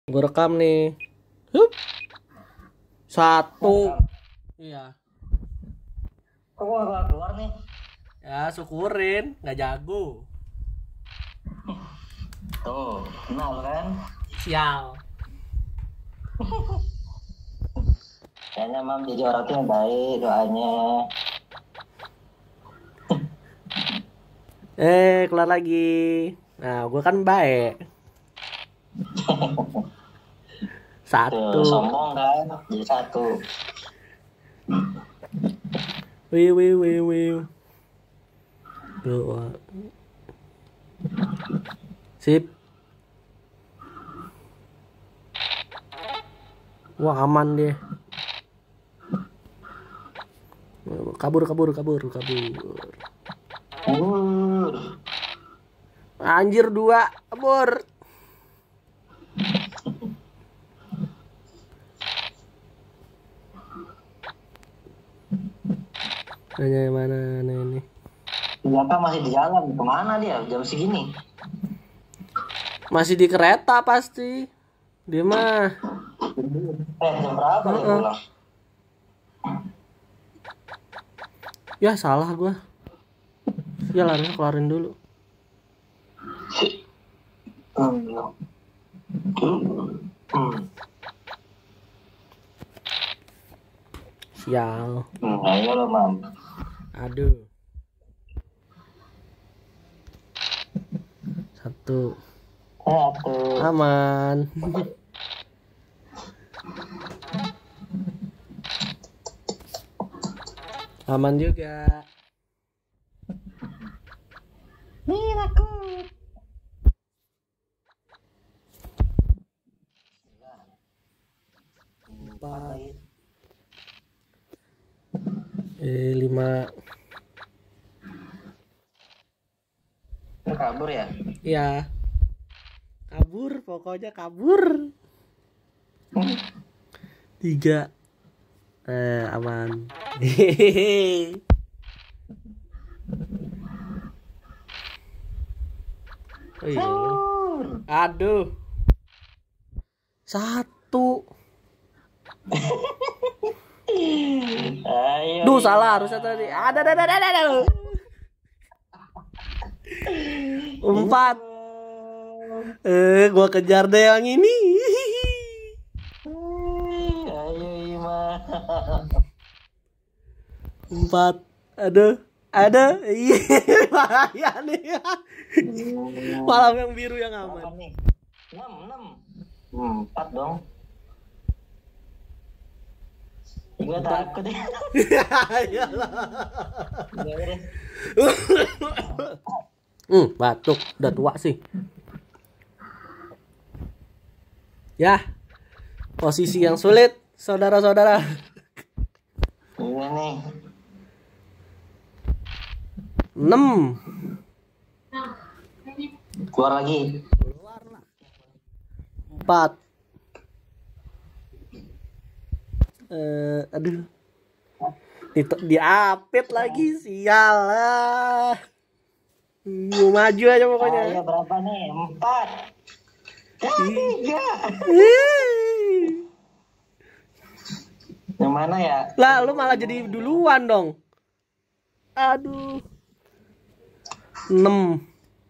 Gue rekam nih. Hup. Satu. Iya. Kok gua nggak keluar nih? Ya syukurin, nggak jago. Tuh, kenal kan? Sial. Kayaknya Mam jadi orang yang baik doanya. Keluar lagi. Nah, gue kan baik. Satu. Tuh, sombong kan? Jadi satu. Wih. Dua. Sip. Wah, aman deh. Kabur. Anjir, 2. Kabur. Nanya mana ini? Ternyata masih di jalan. Kemana dia? Jam segini. Masih di kereta pasti. Dia mah. Jam berapa dia pulang? Ya salah gua. Ya harusnya keluarin dulu. Sial. Ayo lo Mam. Aduh. 1. Aman. Aman juga. Miracle. 4. 5. Kabur ya? Ya. Kabur, pokoknya kabur. 3. Aman. Hehehe. Oh iya. Aduh. 1. Ayo. Duh, salah harusnya tadi. Ada. 4. Gua kejar deh yang ini. Ayo Ima. 4. Ada. Iya, bahaya nih. Malam yang biru yang aman. 6. 4 dong. Gue takut ya. Batuk, udah tua sih. Ya, posisi yang sulit, saudara-saudara. Iya nih. 6. Keluar lagi. 4. Aduh. Diapit lagi, sial lah. Mau maju aja pokoknya. Ayo berapa nih? 4. 3. Yang mana ya? Lah, lu malah jadi duluan dong. Aduh. 6.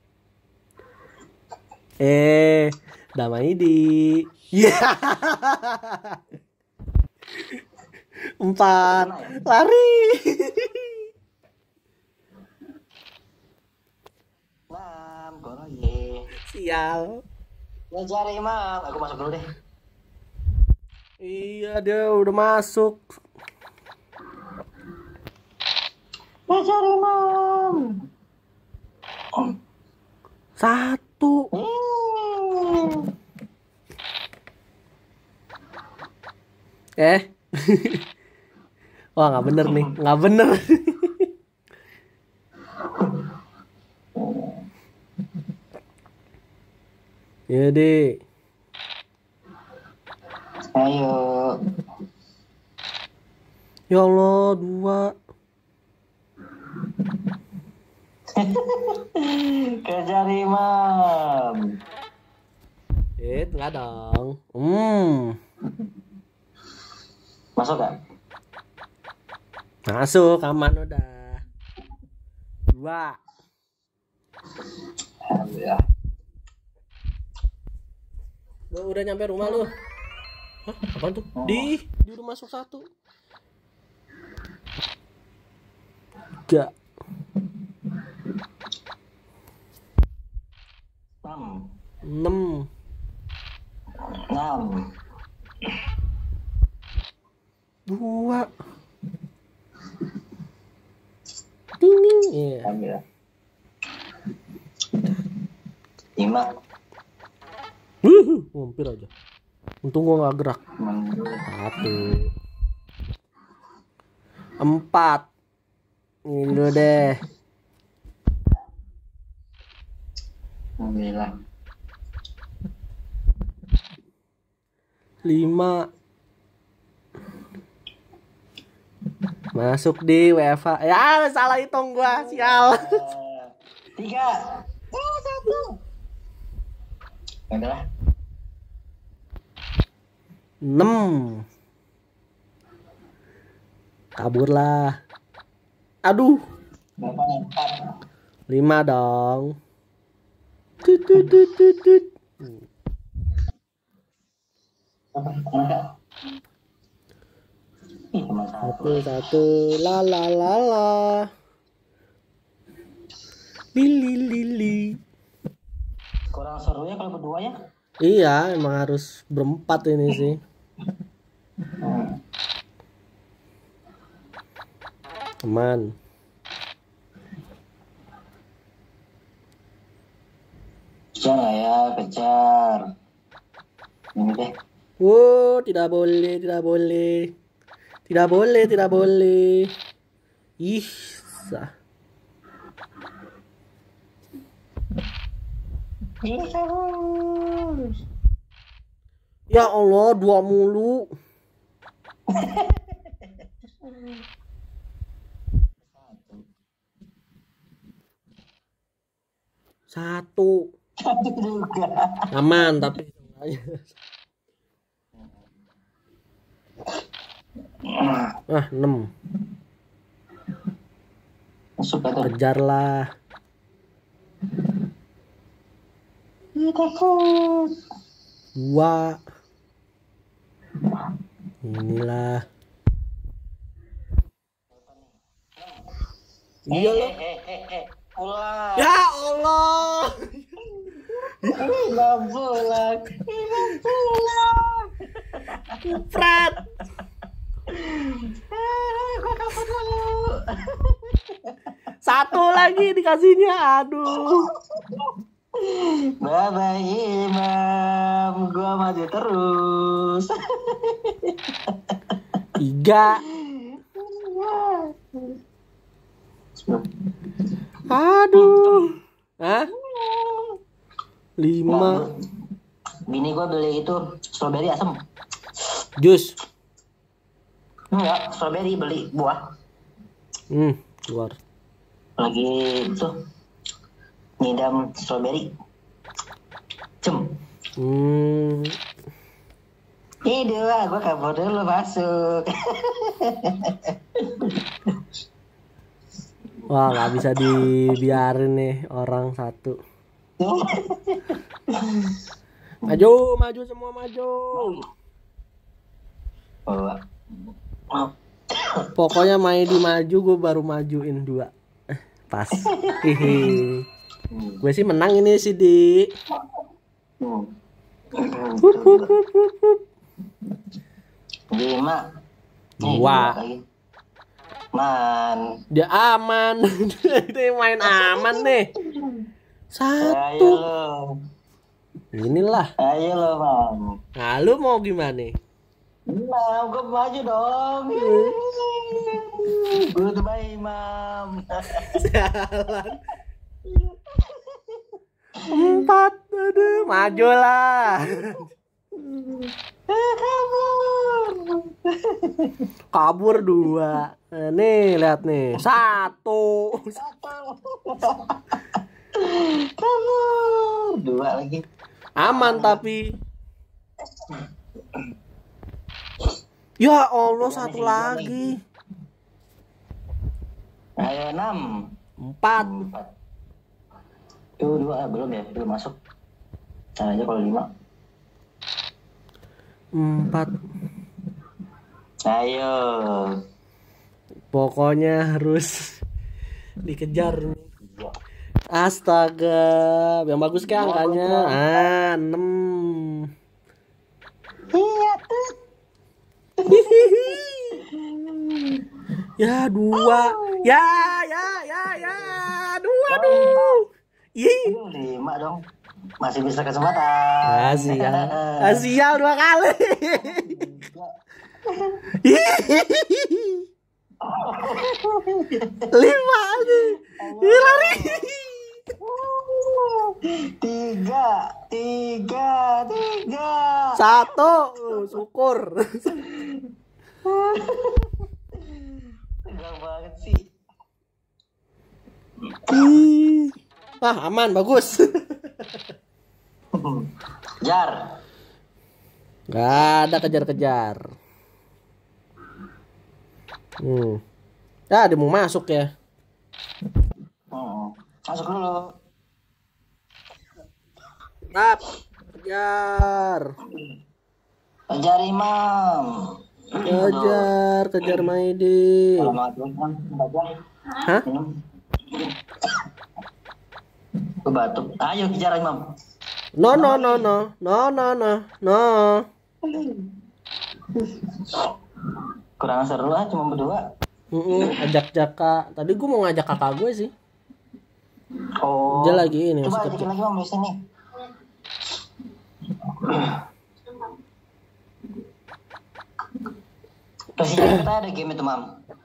Damai di. Ya. 4. Lari. 6. Keluar lagi. Sial. Ngejar Imam. Aku masuk dulu deh. Iya, dia udah masuk. Ngejar Imam. 1. Wah, nggak bener nih, nggak bener. Ya deh. Ayo. Ya Allah, 2. Kejar Imam. Enggak dong. Masuk gak? Masuk, aman udah. 2. Alhamdulillah. Lu udah nyampe rumah lu? Hah? Apaan tuh? Di rumah masuk 1. 3. 6. 6. 2. Ding ding. Iya. Alhamdulillah. 5. Hampir aja. Untung gua nggak gerak. 1. 4. Ini dulu deh. Alhamdulillah. 5. Masuk di WFA. Ya, salah hitung gua, sial. 3. 1. Adalah 6. Kabur lah. Aduh. 4. 5 dong. Tut tut tut tut tut. Satu. La la la la. Lili lili. Kurang seru ya kalau berdua ya. Iya, emang harus berempat ini sih. Aman. Kejar lah ya, kejar. Ini deh. Wow, tidak boleh, tidak boleh. Tidak boleh, tidak boleh. Ih, sah. Ya Allah, 2 mulu. 1. Juga. Aman, tapi 6. Masuk atau Kejarlah. takut. 2. Inilah. Iya loh. Pulang. Ya Allah. Nggak pulang. Nggak pulang. Fred. Gua kabur dulu. 1 lagi dikasihnya. Aduh. Bye-bye Imam. Gua maju terus. 3. Aduh. Hah? 5. Bini gua beli itu strawberry asam. Jus. Enggak, strawberry beli buah. Keluar. Lagi itu ngidam strawberry. Cem. Ini 2, gua kabur dulu masuk. Wah, nggak bisa dibiarin nih orang 1. Maju semua maju. Pokoknya Maedi maju, gue baru majuin 2. Pas. Gue sih menang ini sih di. Hup. 5. 2. Man. Dia aman. Dia main aman nih. 1. Ayo lo. Inilah. Ayo lo, Mam. Nah, lu mau gimana? Nah, gue maju dong. Goodbye, Mam. Jalan. 4. Aduh, majulah. Kabur 2. Nah, nih, lihat nih. 1. Kabur. 2 lagi. Aman tapi. Ya Allah, satu lagi. Ayo 6. 4. 4. Tuh 2 belum ya, belum masuk. Nah aja kalau 5. 4. Ayo. Pokoknya harus dikejar. Astaga, yang bagus kan angkanya. 6. Iya tuh. Ya 2. Ya. 2 aduh. Ih. 5 dong. Masih bisa kesempatan. Sial 2 kali. Lima nih. Lari. 3. 1. Syukur. Tegang banget sih. Aman, bagus. Jar. Gak ada kejar-kejar. Ya, dia mau masuk ya. Masuk dulu. Tap, kejar. Kejar Imam. Kejar Maidi. Hah? Gue batuk. Ayo kejar Imam. No. Kurang seru lah, cuma berdua. Ajak Jaka. Tadi gue mau ngajak kakak gue sih. Oh. Dia lagi ini. Coba ajakin lagi Mam di sini. Presiden kita ada game itu Mam.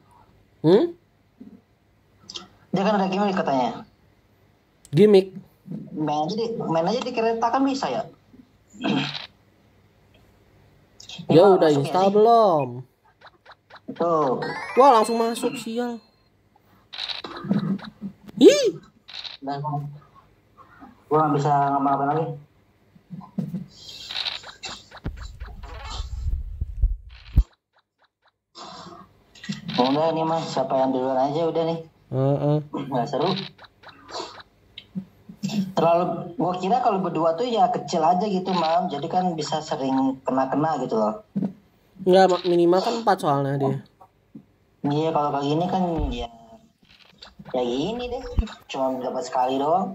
Dia kan ada game katanya. Gimik. Main aja di kereta kan bisa ya. Ya udah install belum? Tuh. Wah langsung masuk sial. Ih. Gue gak bisa ngapa-ngapain lagi. Udah nih Mas, siapa yang duluan aja udah nih. Nggak seru. Terlalu, gue kira kalau berdua tuh ya kecil aja gitu Mam. Jadi kan bisa sering kena-kena gitu loh. Enggak, minimal kan 4 soalnya dia. Iya, kalau kayak gini kan ya gini deh. Cuma dapat sekali doang.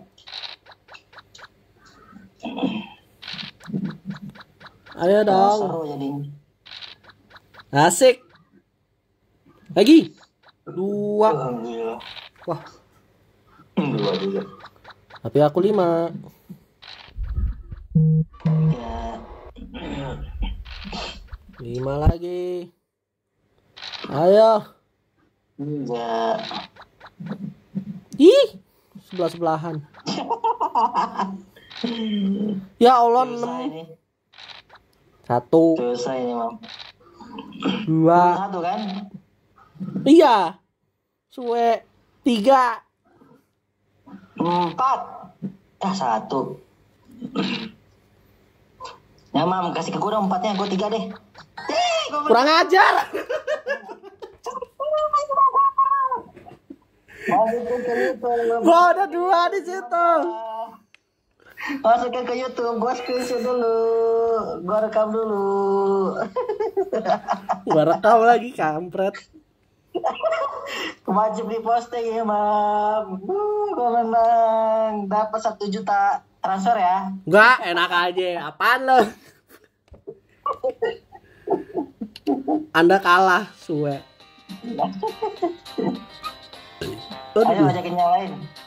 Ayo dong. Seru jadi. Asik. Lagi. 2. Wah. 2 juga. Tapi aku 5. Ya. 5 lagi. Ayo. Ya. Ih, sebelahan. Ya Allah, 6. 1. Selesai ini Mam. 2. 1 kan? Iya. Suwe. 3. 4. 1. Ya Mam, kasih ke gue dong 4-nya, gue 3 deh. Kurang ajar. Gua ada 2 di situ. Masukin ke YouTube, gue screenshot dulu, gue rekam dulu. Gua rekam lagi kampret. Wajib di posting ya Mam. Gue menang, dapat 1 juta transfer ya. Enggak, enak aja. Apaan lo? Anda kalah, suwe. Ayo ajakin yang lain.